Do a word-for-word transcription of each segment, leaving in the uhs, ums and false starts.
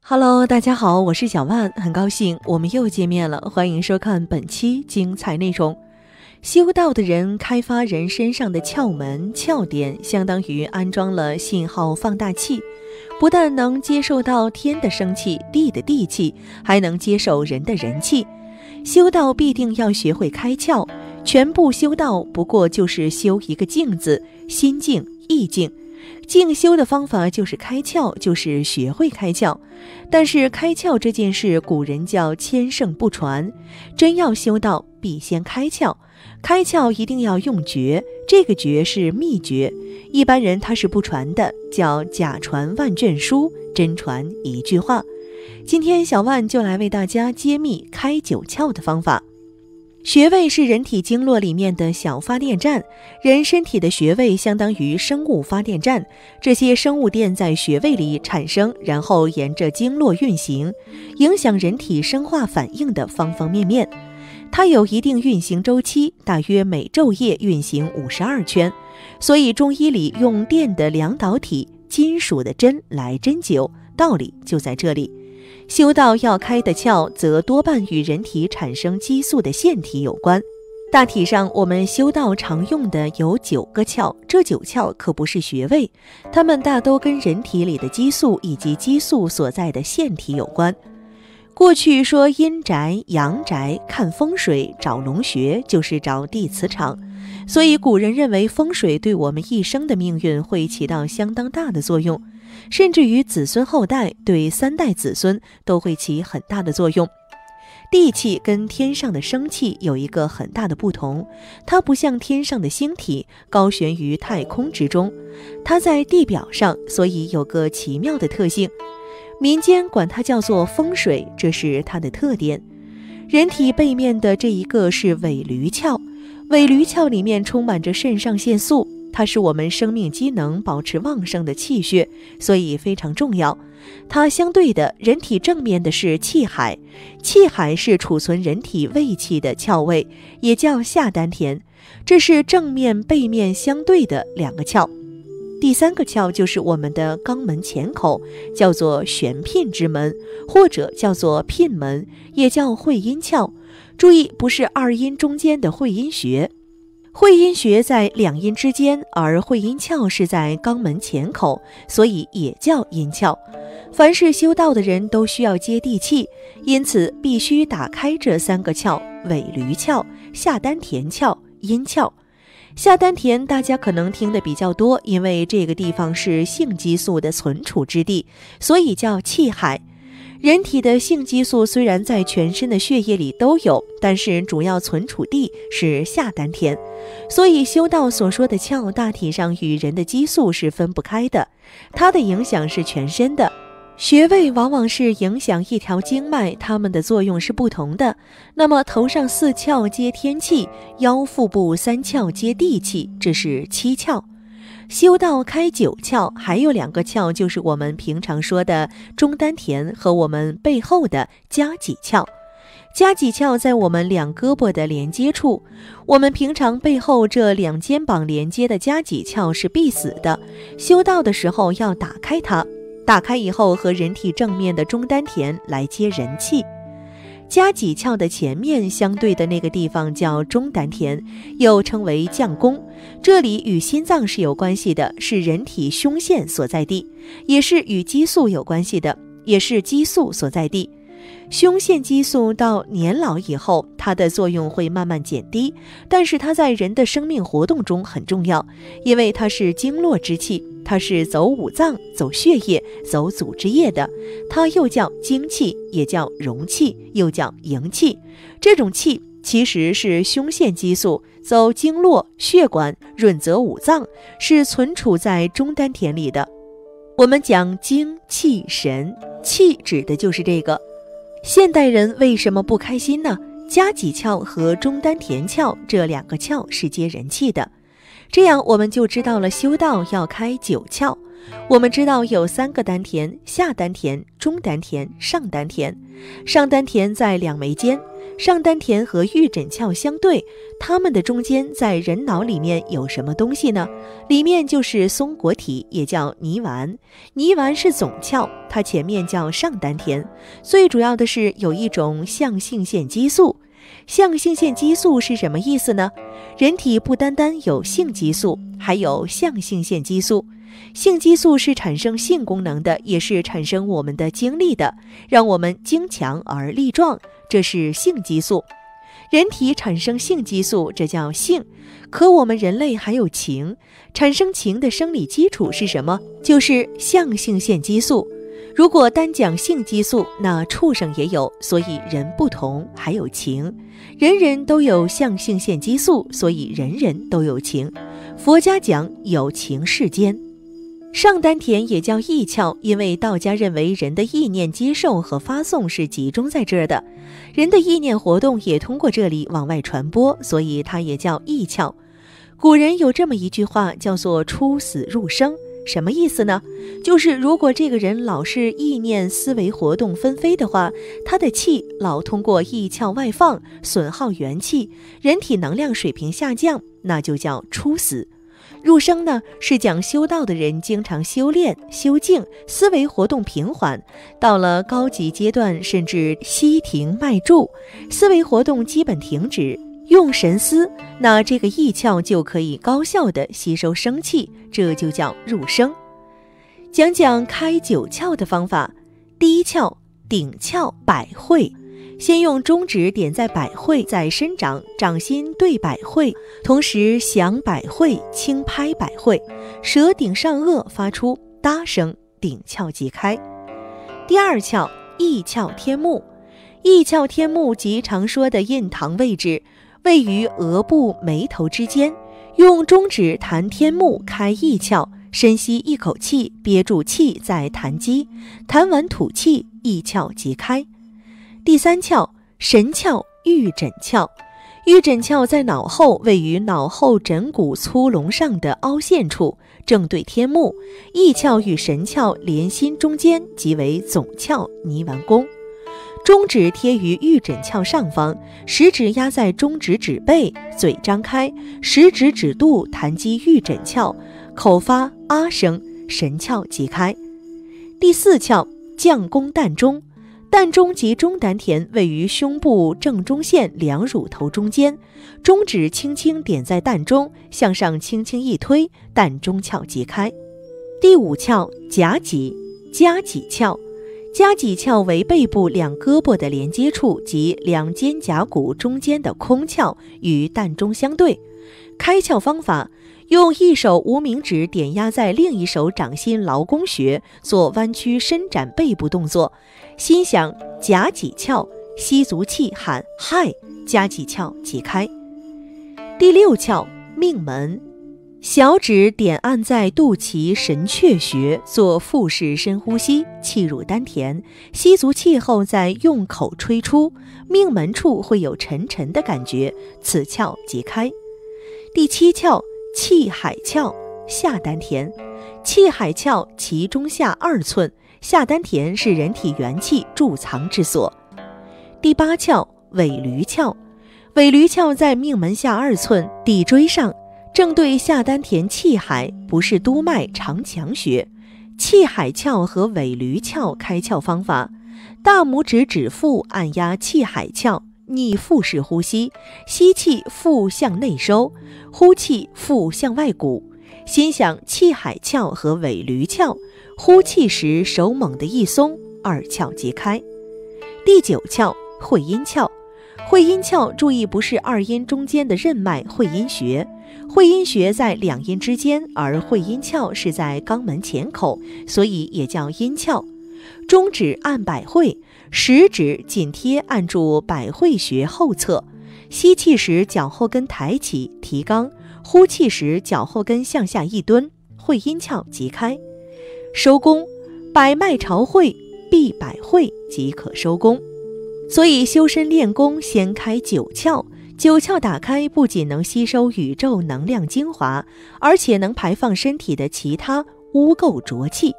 Hello， 大家好，我是小万，很高兴我们又见面了，欢迎收看本期精彩内容。修道的人开发人身上的窍门、窍点，相当于安装了信号放大器，不但能接受到天的生气、地的地气，还能接受人的人气。修道必定要学会开窍，全部修道不过就是修一个静字，心静、意静。静修的方法就是开窍，就是学会开窍。但是开窍这件事，古人叫千圣不传，真要修道，必先开窍。开窍一定要用诀，这个诀是秘诀，一般人他是不传的，叫假传万卷书，真传一句话。今天小万就来为大家揭秘开九窍的方法。穴位是人体经络里面的小发电站，人身体的穴位相当于生物发电站，这些生物电在穴位里产生，然后沿着经络运行，影响人体生化反应的方方面面。它有一定运行周期，大约每昼夜运行五十二圈，所以中医里用电的量导体、金属的针来针灸，道理就在这里。修道要开的窍，则多半与人体产生激素的腺体有关。大体上，我们修道常用的有九个窍，这九窍可不是穴位，它们大都跟人体里的激素以及激素所在的腺体有关。过去说阴宅、阳宅，看风水找龙穴，就是找地磁场，所以古人认为风水对我们一生的命运会起到相当大的作用，甚至于子孙后代对三代子孙都会起很大的作用。地气跟天上的生气有一个很大的不同，它不像天上的星体高悬于太空之中，它在地表上，所以有个奇妙的特性。民间管它叫做风水，这是它的特点。人体背面的这一个是尾闾窍，尾闾窍里面充满着肾上腺素，它是我们生命机能保持旺盛的气血，所以非常重要。它相对的，人体正面的是气海，气海是储存人体胃气的窍位，也叫下丹田，这是正面背面相对的两个窍。第三个窍就是我们的肛门前口，叫做玄牝之门，或者叫做牝门，也叫会阴窍。注意，不是二阴中间的会阴穴，会阴穴在两阴之间，而会阴窍是在肛门前口，所以也叫阴窍。凡是修道的人都需要接地气，因此必须打开这三个窍：尾闾窍、下丹田窍、阴窍。下丹田大家可能听得比较多，因为这个地方是性激素的存储之地，所以叫气海。人体的性激素虽然在全身的血液里都有，但是主要存储地是下丹田，所以修道所说的窍大体上与人的激素是分不开的，它的影响是全身的。穴位往往是影响一条经脉，它们的作用是不同的。那么头上四窍接天气，腰腹部三窍接地气，这是七窍。修道开九窍，还有两个窍，就是我们平常说的中丹田和我们背后的夹脊窍。夹脊窍在我们两胳膊的连接处，我们平常背后这两肩膀连接的夹脊窍是闭死的，修道的时候要打开它，打开以后和人体正面的中丹田来接人气。夹脊窍的前面相对的那个地方叫中丹田，又称为将宫，这里与心脏是有关系的，是人体胸腺所在地，也是与激素有关系的，也是激素所在地。胸腺激素到年老以后，它的作用会慢慢减低，但是它在人的生命活动中很重要，因为它是经络之气，它是走五脏、走血液、走组织液的，它又叫精气，也叫荣气，又叫营气。这种气其实是胸腺激素，走经络、血管，润泽五脏，是存储在中丹田里的。我们讲精气神，气指的就是这个。现代人为什么不开心呢？夹脊窍和中丹田窍这两个窍是接人气的，这样我们就知道了修道要开九窍。我们知道有三个丹田：下丹田、中丹田、上丹田。上丹田在两眉间， 上丹田和玉枕鞘相对，它们的中间在人脑里面有什么东西呢？里面就是松果体，也叫泥丸。泥丸是总鞘，它前面叫上丹田。最主要的是有一种向性腺激素。向性腺激素是什么意思呢？人体不单单有性激素，还有向性腺激素。性激素是产生性功能的，也是产生我们的精力的，让我们精强而力壮，这是性激素。人体产生性激素，这叫性。可我们人类还有情，产生情的生理基础是什么？就是向性腺激素。如果单讲性激素，那畜生也有，所以人不同，还有情。人人都有向性腺激素，所以人人都有情。佛家讲有情世间。上丹田也叫意窍，因为道家认为人的意念接受和发送是集中在这儿的，人的意念活动也通过这里往外传播，所以它也叫意窍。古人有这么一句话，叫做出死入生。什么意思呢？就是如果这个人老是意念思维活动纷飞的话，他的气老通过意窍外放，损耗元气，人体能量水平下降，那就叫出死。入生呢，是讲修道的人经常修炼修静，思维活动平缓，到了高级阶段甚至息停脉注，思维活动基本停止，用神思，那这个意窍就可以高效地吸收生气，这就叫入生。讲讲开九窍的方法。第一窍，顶窍百会。先用中指点在百会，再伸掌，掌心对百会，同时响百会，轻拍百会，舌顶上颚发出哒声，顶窍即开。第二窍，意窍天目。意窍天目即常说的印堂位置，位于额部眉头之间，用中指弹天目开意窍，深吸一口气，憋住气再弹击，弹完吐气，意窍即开。第三窍，神窍玉枕窍。玉枕窍在脑后，位于脑后枕骨粗隆上的凹陷处，正对天目。意窍与神窍连心中间，即为总窍泥丸宫。中指贴于玉枕窍上方，食指压在中指指背，嘴张开，食指指肚弹击玉枕窍，口发啊声，神窍即开。第四窍，降宫膻中。膻中及中丹田位于胸部正中线两乳头中间，中指轻轻点在膻中，向上轻轻一推，膻中窍即开。第五窍，夹脊。夹脊窍。夹脊窍为背部两胳膊的连接处及两肩胛骨中间的空窍，与膻中相对。开窍方法，用一手无名指点压在另一手掌心劳宫穴，做弯曲伸展背部动作，心想夹脊窍，吸足气喊嗨，夹脊窍即开。第六窍，命门。小指点按在肚脐神阙穴，做腹式深呼吸，气入丹田，吸足气后再用口吹出，命门处会有沉沉的感觉，此窍即开。第七窍，气海窍。下丹田。气海窍其中下二寸，下丹田是人体元气贮藏之所。第八窍，尾闾窍。尾闾窍在命门下二寸，骶椎上，正对下丹田气海，不是督脉长强穴。气海窍和尾闾窍开窍方法，大拇指指腹按压气海窍，逆腹式呼吸，吸气腹向内收，呼气腹向外鼓，心想气海窍和尾闾窍，呼气时手猛地一松，二窍即开。第九窍，会阴窍。会阴窍注意不是二阴中间的任脉会阴穴，会阴穴在两阴之间，而会阴窍是在肛门前口，所以也叫阴窍。中指按百会，食指紧贴按住百会穴后侧，吸气时脚后跟抬起提肛，呼气时脚后跟向下一蹲，会阴窍即开。收功，百脉朝会，闭百会即可收功。所以修身练功先开九窍，九窍打开不仅能吸收宇宙能量精华，而且能排放身体的其他污垢浊气。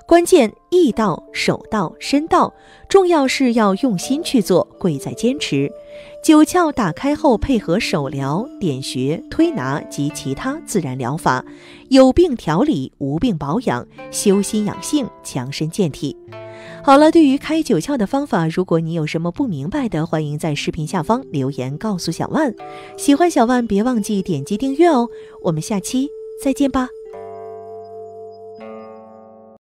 关键易到、手到、身到，重要是要用心去做，贵在坚持。九窍打开后，配合手疗、点穴、推拿及其他自然疗法，有病调理，无病保养，修心养性，强身健体。好了，对于开九窍的方法，如果你有什么不明白的，欢迎在视频下方留言告诉小万。喜欢小万别忘记点击订阅哦，我们下期再见吧。